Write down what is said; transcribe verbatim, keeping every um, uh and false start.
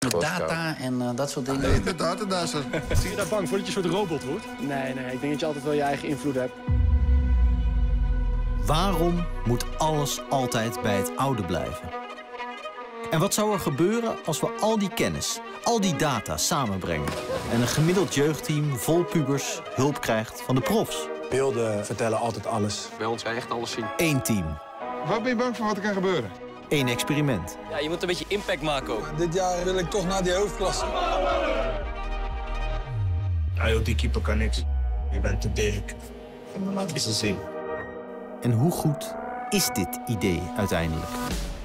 met data en uh, dat soort dingen. Nee, de datadazer. Zie je daar bang voor dat je een soort robot wordt? Nee, nee, ik denk dat je altijd wel je eigen invloed hebt. Waarom moet alles altijd bij het oude blijven? En wat zou er gebeuren als we al die kennis, al die data samenbrengen en een gemiddeld jeugdteam vol pubers hulp krijgt van de profs? Beelden vertellen altijd alles. Bij ons kan je echt alles zien. Eén team. Waar ben je bang voor wat er kan gebeuren? Eén experiment. Ja, je moet een beetje impact maken ook. Dit jaar wil ik toch naar die hoofdklasse. Ja, joh, die keeper kan niks. Je bent te dik. Laat eens zien. En hoe goed is dit idee uiteindelijk?